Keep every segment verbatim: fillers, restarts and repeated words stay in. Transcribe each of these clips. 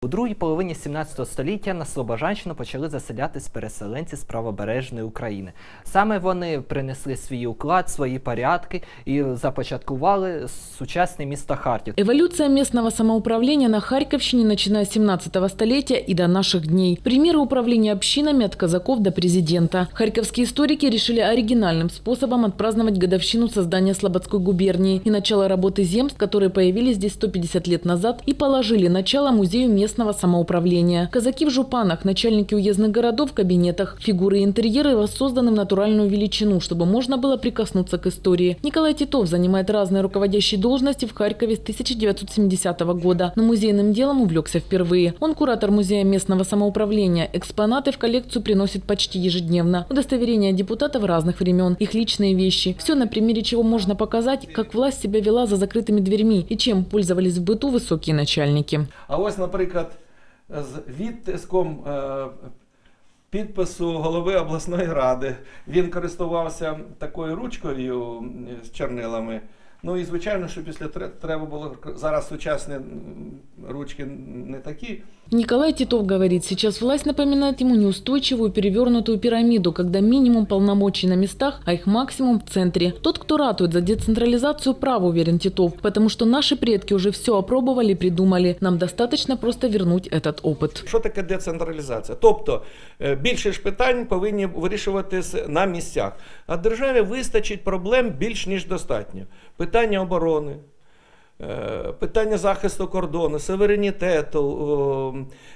другій половині сімнадцятого століття на Слобожанщину почали заселятись переселенці з правобережної України. Саме вони принесли свій уклад, свої порядки і започаткували сучасне місто Харків. Эволюция местного самоуправления на Харьковщине, начиная с семнадцатого столетия и до наших дней. Примеры управления общинами от казаков до президента. Харьковские историки решили оригинальным способом отпраздновать годовщину создания Слободской губернии и начало работы земств, которые появились здесь сто пятьдесят лет назад и положили начало музею местного самоуправления. Казаки в жупанах, начальники уездных городов в кабинетах, фигуры и интерьеры воссозданы в натуральную величину, чтобы можно было прикоснуться к истории. Николай Титов занимает разные руководящие должности в Харькове с тысяча девятьсот семидесятого года, но музейным делом увлекся впервые. Он куратор музея местного самоуправления. Экспонаты в коллекцию приносит почти ежедневно. Удостоверения депутатов разных времен, их личные вещи. Все на примере чего можно показать, как власть себя вела за закрытыми дверьми и чем пользовались в быту высокие начальники. А ось, наприклад, з відтиском підпису голови обласної ради. Він користувався такою ручкою з чорнилами. Ну і звичайно, що після треба було, зараз сучасні ручки не такі. Николай Титов говорит, сейчас власть напоминает ему неустойчивую перевернутую пирамиду, когда минимум полномочий на местах, а их максимум в центре. Тот, кто ратует за децентрализацию, прав, уверен Титов, потому что наши предки уже все опробовали и придумали. Нам достаточно просто вернуть этот опыт. Що таке децентралізація? Тобто, більше ж питань повинні вирішуватися на місцях. А державі вистачить проблем більш ніж достатньо. Питання оборони, питання захисту кордону, суверенітету,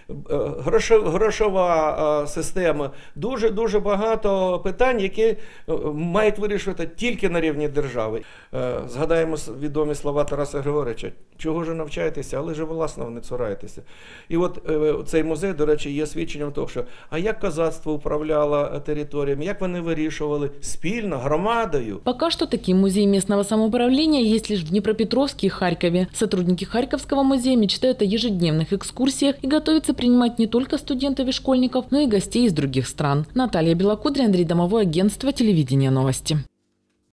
грошова система. Дуже-дуже багато питань, які мають вирішувати тільки на рівні держави. Згадаємо відомі слова Тараса Григоровича. Чого ж навчаєтеся, але ж власного не цурайтеся. І от цей музей, до речі, є свідченням того, що а як козацтво управляло територіями, як вони вирішували спільно, громадою. Пока что такие музеи местного самоуправления есть лишь в Днепропетровске и Харькове. Сотрудники Харьковского музея мечтают о ежедневных экскурсиях и готовятся принимать не только студентов и школьников, но и гостей из других стран. Наталья Белокудря, Андрей Домовой, агентство телевидения новости.